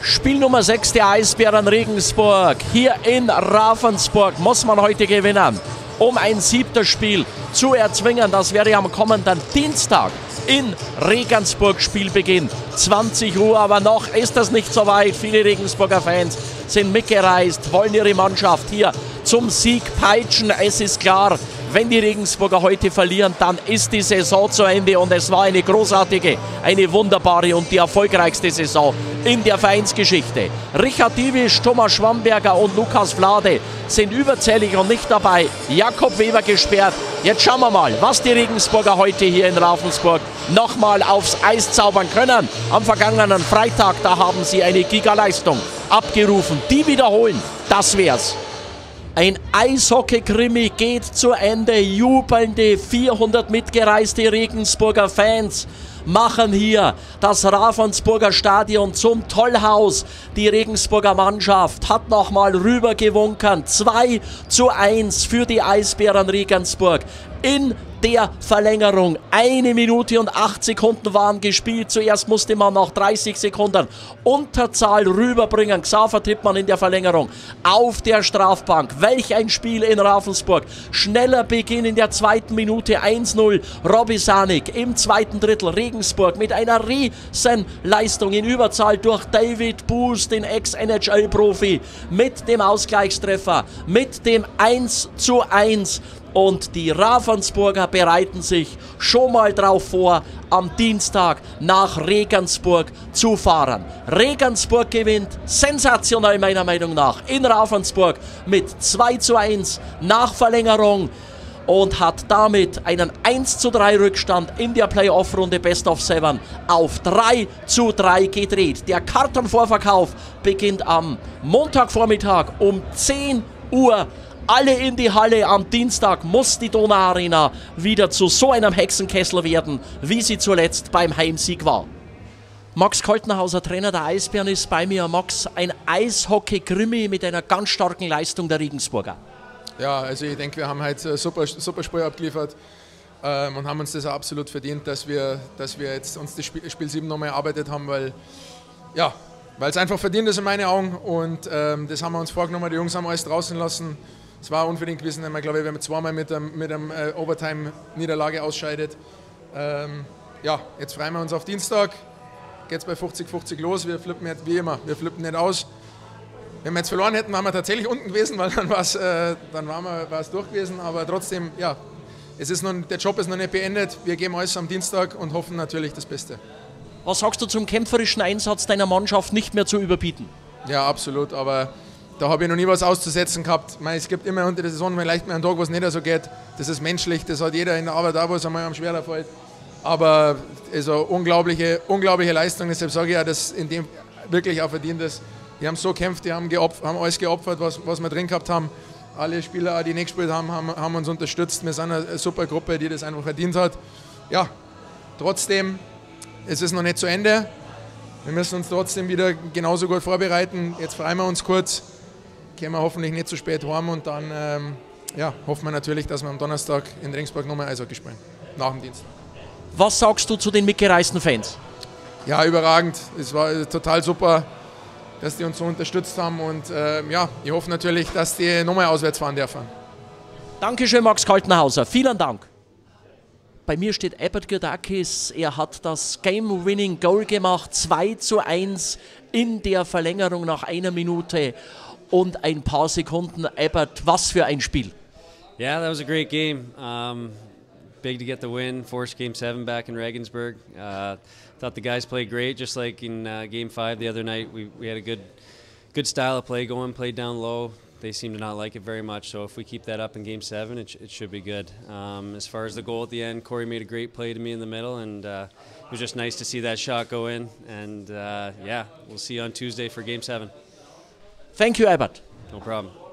Spiel Nummer 6 der Eisbären Regensburg. Hier in Ravensburg muss man heute gewinnen, um ein 7. Spiel zu erzwingen. Das wäre am kommenden Dienstag in Regensburg Spielbeginn 20 Uhr. Aber noch ist das nicht so weit. Viele Regensburger Fans sind mitgereist, wollen ihre Mannschaft hier zum Sieg peitschen. Es ist klar, wenn die Regensburger heute verlieren, dann ist die Saison zu Ende. Und es war eine großartige, eine wunderbare und die erfolgreichste Saison in der Vereinsgeschichte. Richard Diewisch, Thomas Schwamberger und Lukas Vlade sind überzählig und nicht dabei. Jakob Weber gesperrt. Jetzt schauen wir mal, was die Regensburger heute hier in Ravensburg nochmal aufs Eis zaubern können. Am vergangenen Freitag, da haben sie eine Gigaleistung abgerufen. Die wiederholen, das wär's. Ein Eishockey-Krimi geht zu Ende. Jubelnde 400 mitgereiste Regensburger Fans machen hier das Ravensburger Stadion zum Tollhaus. Die Regensburger Mannschaft hat nochmal rübergewunken. 2:1 für die Eisbären Regensburg in der Verlängerung. 1 Minute und 8 Sekunden waren gespielt. Zuerst musste man nach 30 Sekunden Unterzahl rüberbringen. Xaver Tippmann in der Verlängerung auf der Strafbank. Welch ein Spiel in Ravensburg. Schneller Beginn in der 2. Minute. 1:0 Robby Sanik im 2. Drittel. Regensburg mit einer riesen Leistung in Überzahl durch David Boos, den Ex-NHL-Profi, mit dem Ausgleichstreffer, mit dem 1:1. Und die Ravensburger bereiten sich schon mal drauf vor, am Dienstag nach Regensburg zu fahren. Regensburg gewinnt sensationell meiner Meinung nach in Ravensburg mit 2:1 nach Verlängerung und hat damit einen 1:3 Rückstand in der Playoff-Runde Best of 7 auf 3:3 gedreht. Der Kartenvorverkauf beginnt am Montagvormittag um 10 Uhr. Alle in die Halle. Am Dienstag muss die Donauarena wieder zu so einem Hexenkessel werden, wie sie zuletzt beim Heimsieg war. Max Kaltenhauser, Trainer der Eisbären, ist bei mir. Max, ein Eishockey-Krimi mit einer ganz starken Leistung der Regensburger. Ja, also ich denke, wir haben heute super Spiel abgeliefert und haben uns das auch absolut verdient, dass wir jetzt uns das Spiel 7 nochmal erarbeitet haben, weil es einfach verdient ist in meinen Augen und das haben wir uns vorgenommen. Die Jungs haben alles draußen lassen. Es war unverdient gewesen, wenn man, glaube ich, wenn man zweimal mit einem Overtime-Niederlage ausscheidet. Jetzt freuen wir uns auf Dienstag. Geht es bei 50-50 los. Wir flippen jetzt wie immer. Wir flippen nicht aus. Wenn wir jetzt verloren hätten, waren wir tatsächlich unten gewesen, weil dann war es durch gewesen. Aber trotzdem, ja, der Job ist noch nicht beendet. Wir geben alles am Dienstag und hoffen natürlich das Beste. Was sagst du zum kämpferischen Einsatz deiner Mannschaft, nicht mehr zu überbieten? Ja, absolut. Aber da habe ich noch nie was auszusetzen gehabt. Es gibt immer unter der Saison vielleicht mal einen Tag, wo es nicht so geht. Das ist menschlich, das hat jeder in der Arbeit auch, wo es einmal am schwerer fällt. Aber also unglaubliche Leistung, deshalb sage ich ja, dass in dem wirklich auch verdient ist. Die haben so gekämpft, die haben alles geopfert, was wir drin gehabt haben. Alle Spieler, die nicht gespielt haben uns unterstützt. Wir sind eine super Gruppe, die das einfach verdient hat. Ja, trotzdem, es ist noch nicht zu Ende. Wir müssen uns trotzdem wieder genauso gut vorbereiten. Jetzt freuen wir uns kurz. Kommen wir hoffentlich nicht zu spät heim und dann hoffen wir natürlich, dass wir am Donnerstag in Regensburg nochmal Eishockey spielen, nach dem Dienstag. Was sagst du zu den mitgereisten Fans? Ja, überragend. Es war total super, dass die uns so unterstützt haben und ich hoffe natürlich, dass die nochmal auswärts fahren dürfen. Dankeschön, Max Kaltenhauser. Vielen Dank. Bei mir steht Abbott Giordakis. Er hat das Game-Winning-Goal gemacht. 2:1 in der Verlängerung nach 1 Minute und ein paar Sekunden. Abbott, was für ein Spiel. Yeah, that was a great game. Big to get the win, forced Game 7 back in Regensburg. Thought the guys played great, just like in Game 5 the other night. We had a good style of play going, played down low. They seem to not like it very much, so if we keep that up in Game 7, it should be good. As far as the goal at the end, Corey made a great play to me in the middle, and it was just nice to see that shot go in. And we'll see you on Tuesday for Game 7. Thank you, Abbott. No problem.